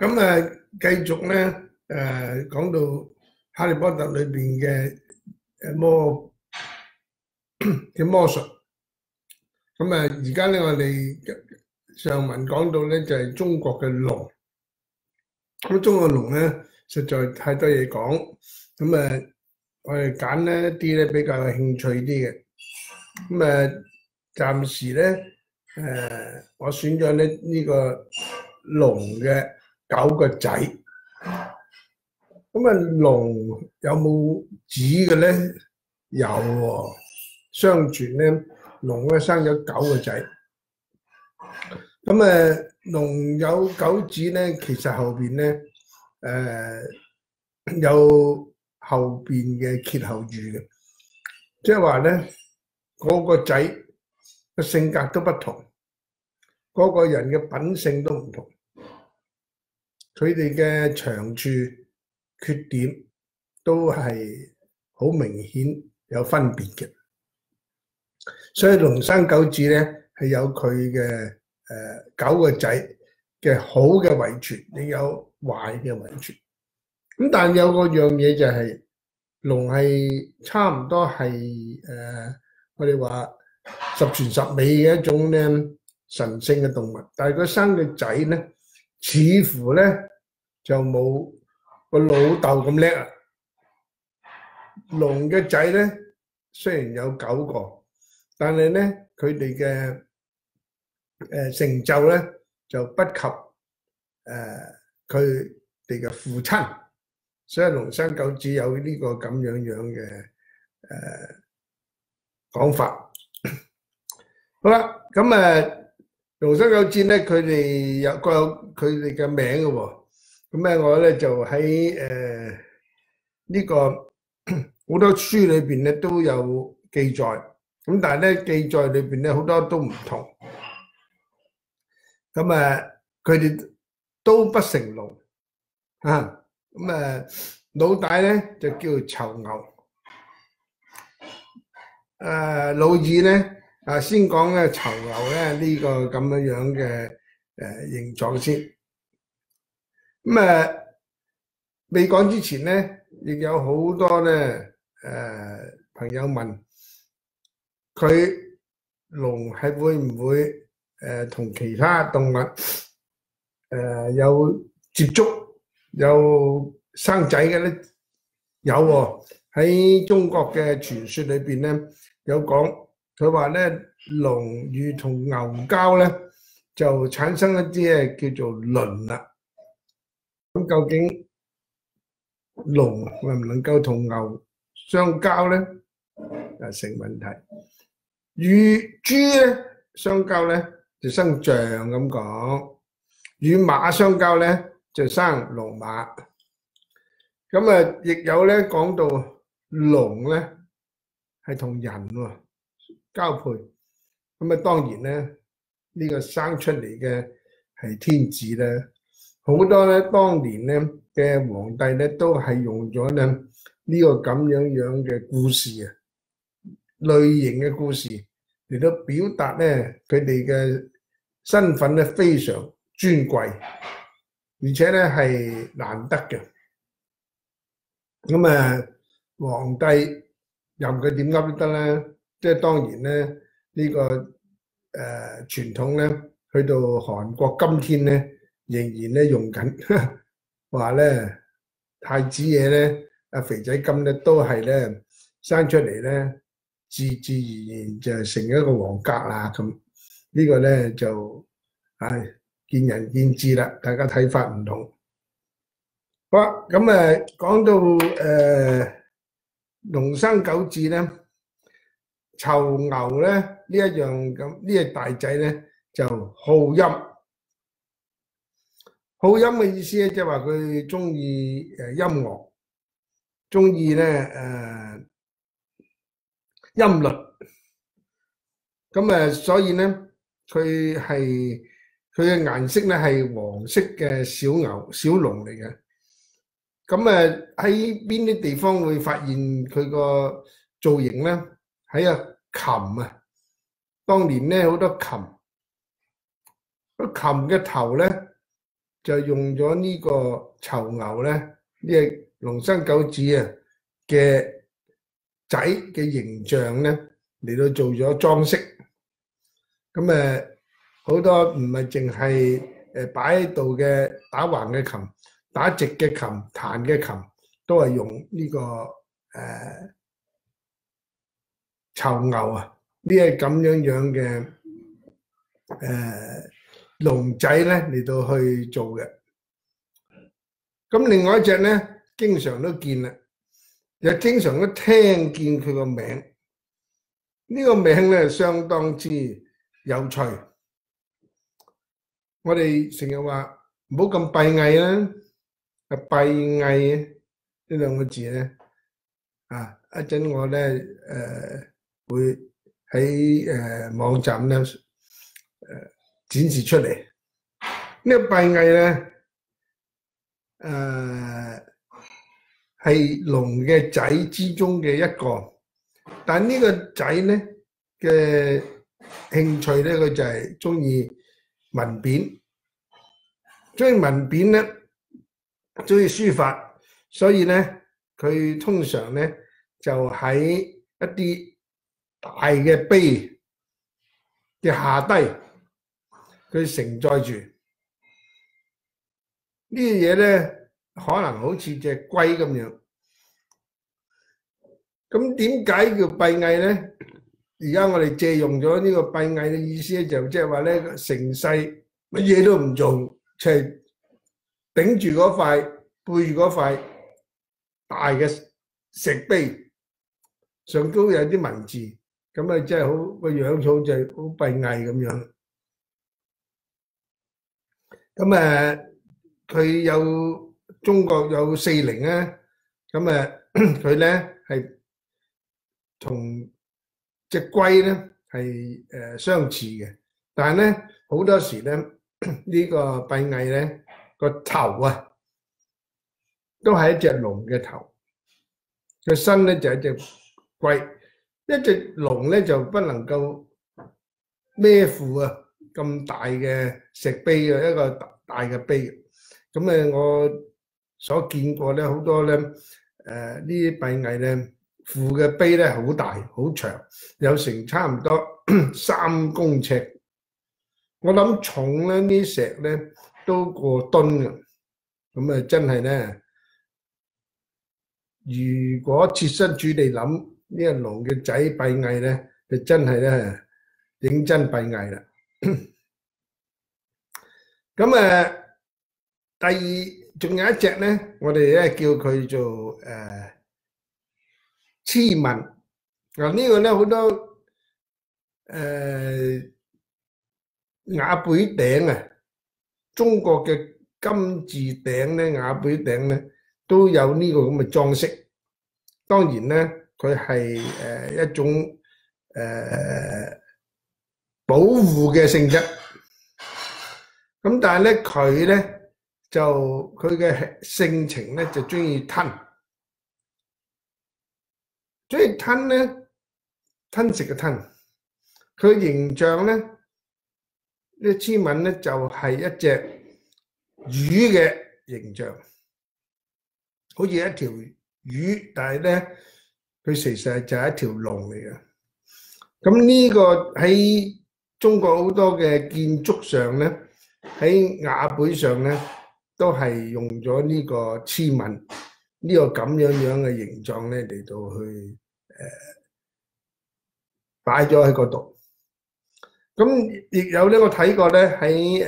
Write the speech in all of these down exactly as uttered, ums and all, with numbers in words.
咁啊，繼續咧，誒講到《哈利波特》裏邊嘅誒魔嘅魔術。咁啊，而家咧我哋上文講到咧就係中國嘅龍。咁中國龍咧實在太多嘢講，咁啊，我哋揀咧一啲咧比較有興趣啲嘅。咁啊，暫時咧誒，我選咗咧呢個龍嘅九個仔。咁啊，龍有冇子嘅咧？有喎，相傳咧，龍咧生咗九個仔。咁啊，龍有九子咧，其實後邊咧誒有後邊嘅歇後語嘅，即係話咧嗰個仔嘅性格都不同，嗰個人嘅品性都唔同，佢哋嘅長處缺點都係好明顯有分別嘅，所以龍生九子咧係有佢嘅誒九個仔嘅好嘅遺傳，亦有壞嘅遺傳。咁但係有個樣嘢就係、是、龍係差唔多係誒、呃、我哋話十全十美嘅一種咧神聖嘅動物，但係佢生嘅仔咧似乎咧就冇個老豆咁叻啊！龍嘅仔咧雖然有九個，但係咧佢哋嘅誒成就咧就不及誒佢哋嘅父親，所以龍生九子有呢個咁樣樣嘅誒講法。好啦，咁誒龍生九子咧，佢哋有各有佢哋嘅名嘅喎。咁咧我咧就喺誒呢個好多書裏邊咧都有記載，咁但係咧記載裏邊咧好多都唔同，咁誒佢哋都不成龍啊，咁誒老大咧就叫囚牛，誒老二咧啊先講咧囚牛咧呢個咁樣樣嘅誒形狀先。咁誒未講之前咧，亦有好多咧誒朋友問佢龍係會唔會誒同其他動物誒有接觸有生仔嘅咧？有喎，喺中國嘅傳說裏邊咧有講，佢話咧龍與同牛交咧就產生一啲咧叫做麟啦。咁究竟龍能唔能夠同牛相交咧？啊，成問題。與豬咧相交咧就生象咁講，與馬相交咧就生龍馬。咁啊，亦有咧講到龍咧係同人喎交配。咁啊，當然咧呢個生出嚟嘅係天子咧。好多咧，當年咧嘅皇帝咧都係用咗咧呢個咁樣樣嘅故事啊，類型嘅故事嚟到表達咧佢哋嘅身份咧非常尊貴，而且咧係難得嘅。咁啊，皇帝任佢點噏都得啦，即係當然咧呢個誒傳統咧去到韓國今天咧。仍然咧用緊，話咧太子爺咧，阿肥仔金咧都係咧生出嚟咧，自自然然就成一個皇格啦咁。這個、呢個咧就唉見仁見智啦，大家睇法唔同。好啦，咁誒講到誒龍生九子咧，囚牛咧呢一樣咁呢隻大仔咧就好陰。好音嘅意思咧，即係話佢中意誒音樂，中意咧誒音律。咁誒，所以咧佢係佢嘅顏色咧係黃色嘅小牛、小龍嚟嘅。咁誒喺邊啲地方會發現佢個造型咧？喺啊琴啊，當年咧好多琴，個琴嘅頭咧。 就用咗呢個囚牛咧，呢隻龍生九子啊嘅仔嘅形象咧嚟到做咗裝飾。咁誒好多唔係淨係誒擺喺度嘅打橫嘅琴、打直嘅琴、彈嘅琴，都係用呢、這個誒、呃、囚牛啊，呢係咁樣樣嘅誒龍仔咧嚟到去做嘅。咁另外一隻咧，經常都見啦，又經常都聽見佢個名。呢、這個名咧相當之有趣。我哋成日話唔好咁閉翳啦，啊閉翳呢兩個字咧，啊一陣我咧誒、呃、會喺誒、呃、網站咧誒、呃、展示出嚟。這個、呢個閉翳咧誒係龍嘅仔之中嘅一個，但呢個仔咧嘅興趣咧，佢就係中意文編，中意文編咧，中意書法，所以咧佢通常咧就喺一啲大嘅碑嘅下低，佢承載住呢啲嘢咧，可能好似隻龜咁樣。咁點解叫閉翳咧？而家我哋借用咗呢個閉翳嘅意思咧，就即係話咧，成世乜嘢都唔做，就係頂住嗰塊背住嗰塊大嘅石碑，上高有啲文字，咁啊真係好個樣草就係好閉翳咁樣。咁誒，佢有中國有四靈啊，咁誒佢咧係同隻龜咧係誒相似嘅，但係咧好多時咧呢個閉翳咧個頭啊都係一隻龍嘅頭，個身咧就係一隻龜。一隻龍咧就不能夠孭負啊咁大嘅石碑嘅一個大嘅碑。咁誒我所見過咧好多咧誒呢啲閉翳咧。負嘅碑咧好大好長，有成差唔多三公尺。我諗重咧呢石咧都過噸嘅，咁啊真係咧，如果設身處地諗呢個龍嘅仔閉翳咧，就真係咧認真閉翳啦。咁誒，第二仲有一隻咧，我哋咧叫佢做誒。呃螭吻嗱，呢個咧好多誒瓦背頂啊，中國嘅金字頂咧，瓦背頂咧都有呢個咁嘅裝飾。當然咧，佢係誒一種誒保護嘅性質。咁但係咧，佢咧就佢嘅性情咧就中意吞。所以吞咧，吞食嘅吞，佢形象咧，呢螭吻咧就係一隻魚嘅形象，好似一條魚，但係咧佢其實就係一條龍嚟嘅。咁呢個喺中國好多嘅建築上咧，喺瓦背上咧都係用咗呢個螭吻呢個咁樣樣嘅形狀咧嚟到去。誒，擺咗喺嗰度，咁亦有咧，我睇過咧喺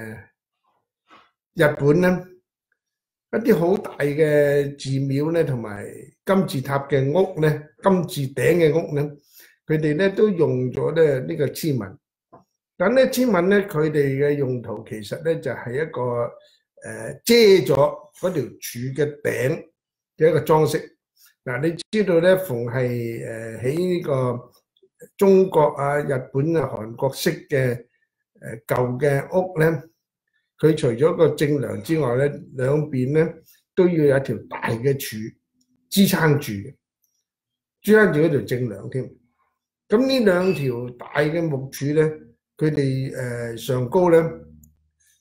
誒日本咧，一啲好大嘅寺廟咧，同埋金字塔嘅屋咧，金字頂嘅屋咧，佢哋咧都用咗咧呢個螭吻。咁咧螭吻咧，佢哋嘅用途其實咧就係一個誒遮咗嗰條柱嘅頂嘅一個裝飾。嗱，你知道咧，逢係誒喺呢個中國啊、日本啊、韓國式嘅誒舊嘅屋咧，佢除咗個正梁之外咧，兩邊咧都要有一條大嘅柱支撐住，支撐住嗰條正梁添。咁呢兩條大嘅木柱咧，佢哋誒上高咧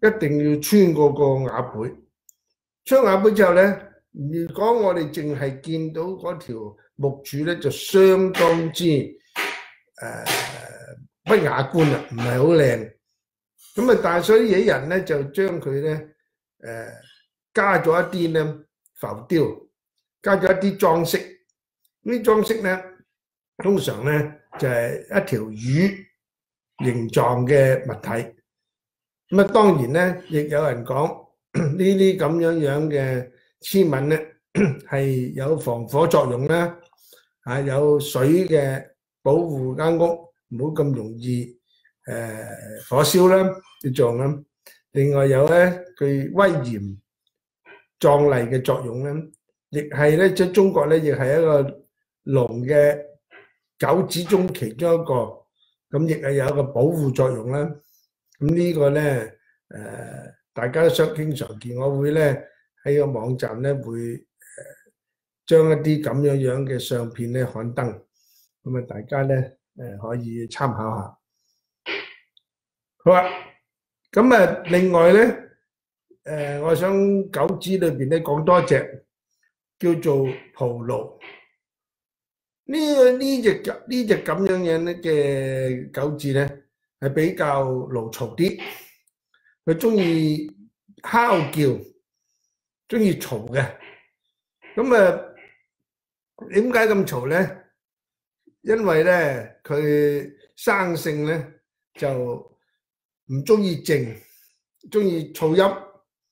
一定要穿過個瓦背。穿瓦背之後咧，如果我哋淨係見到嗰條木柱咧，就相當之誒、呃、不雅觀啦，唔係好靚。咁啊，但係所以有人咧就將佢咧誒加咗一啲咧浮雕，加咗一啲裝飾。呢啲裝飾咧，通常咧就係、是、一條魚形狀嘅物體。咁啊，當然咧，亦有人講呢啲咁樣樣嘅黐紋咧係有防火作用啦，啊有水嘅保護間屋，唔好咁容易誒、呃、火燒啦，叫做咁。另外有咧佢威嚴壯麗嘅作用咧，亦係咧即係中國咧，亦係一個龍嘅九子中其中一個，咁亦係有一個保護作用啦。咁呢個咧誒，大家都相經常見，我會咧喺個網站咧會誒將一啲咁樣樣嘅相片咧刊登，咁啊大家咧誒可以參考下。好啊，咁啊另外咧誒，我想九子裏邊咧講多隻叫做蒲驢。呢個呢隻呢隻咁樣樣咧嘅九字咧係比較牢嘈啲，佢中意哮叫，中意嘈嘅。咁啊，點解咁嘈咧？因為咧佢生性咧就唔中意靜，中意噪音，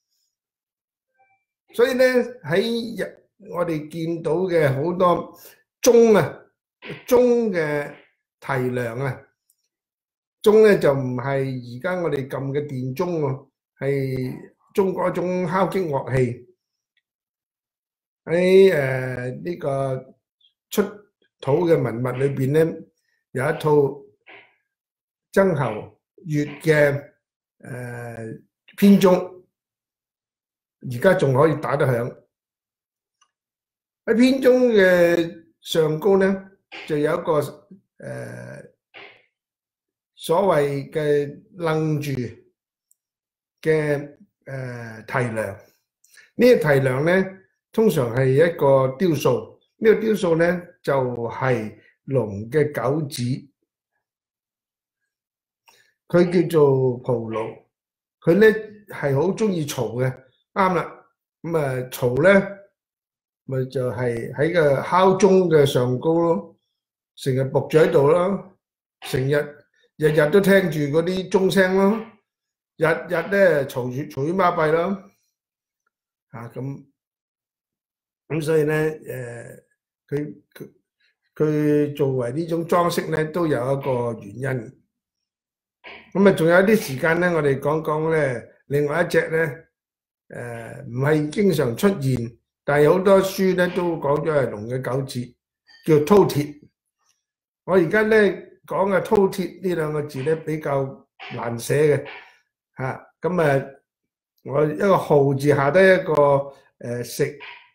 所以咧喺日我哋見到嘅好多鐘啊，鐘嘅提梁啊，鐘咧就唔係而家我哋撳嘅電鐘喎，係中國一種敲擊樂器。喺誒呢個出土嘅文物裏邊咧，有一套曾侯乙嘅誒編鐘，而家仲可以打得響。喺編鐘嘅上高咧，就有一個誒、呃、所謂嘅楞住嘅誒提梁。呢個提梁咧，通常係一個雕塑。呢個雕塑咧就係龍嘅九子，佢叫做蒲驢。佢咧係好中意嘈嘅，啱啦。咁啊嘈咧，咪就係喺個敲鐘嘅上高咯，成日伏住喺度咯，成日日日都聽住嗰啲鐘聲咯，日日咧嘈住嘈住巴閉咯，嚇咁咁所以咧誒，佢佢佢作為呢種裝飾咧，都有一個原因。咁啊，仲有啲時間咧，我哋講講咧，另外一隻咧誒，唔係經常出現。但係好多書咧都講咗係龍嘅九子，叫饕餮。我而家咧講嘅饕餮呢兩個字咧比較難寫嘅嚇，咁啊我一個號字下低一個誒、呃、食，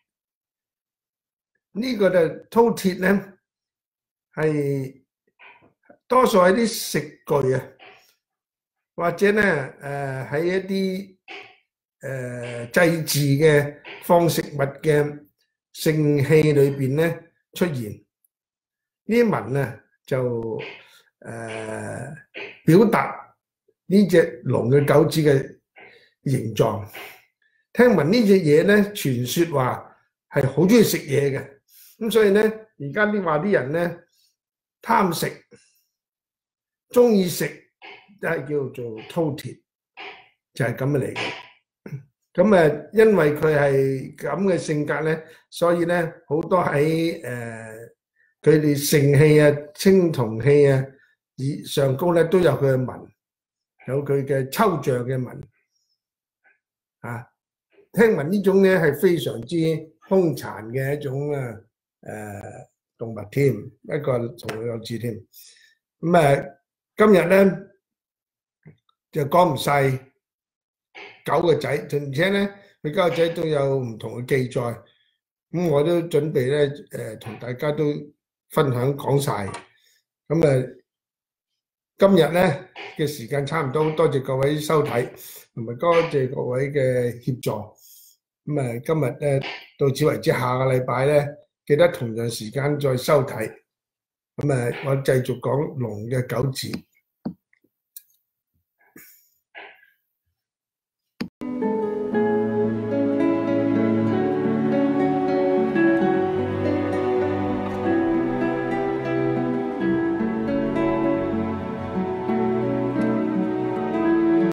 這個、呢個就饕餮咧係多數係啲食具啊，或者咧誒喺一啲誒祭祀嘅放食物嘅盛器裏邊咧出現，呢啲紋啊就誒、呃、表達呢隻龍嘅九子嘅形狀。聽聞呢隻嘢咧，傳說話係好中意食嘢嘅，咁所以咧而家啲話啲人咧貪食，中意食都係叫做饕餮，就係咁嘅嚟嘅。咁誒，因為佢係咁嘅性格咧，所以咧好多喺誒佢哋盛器啊、青銅器啊以上高咧都有佢嘅紋，有佢嘅抽象嘅紋啊。聽聞呢種咧係非常之兇殘嘅一種啊誒動物添，一個同佢有字添。咁誒，今日咧就講唔晒九個仔，而且咧佢九個仔都有唔同嘅記載，咁我都準備咧誒同大家都分享講晒。咁誒今日咧嘅時間差唔多，多謝各位收睇，同埋多謝各位嘅協助。咁啊，今日咧到此為止，下個禮拜咧記得同樣時間再收睇。咁啊，我繼續講龍嘅九字。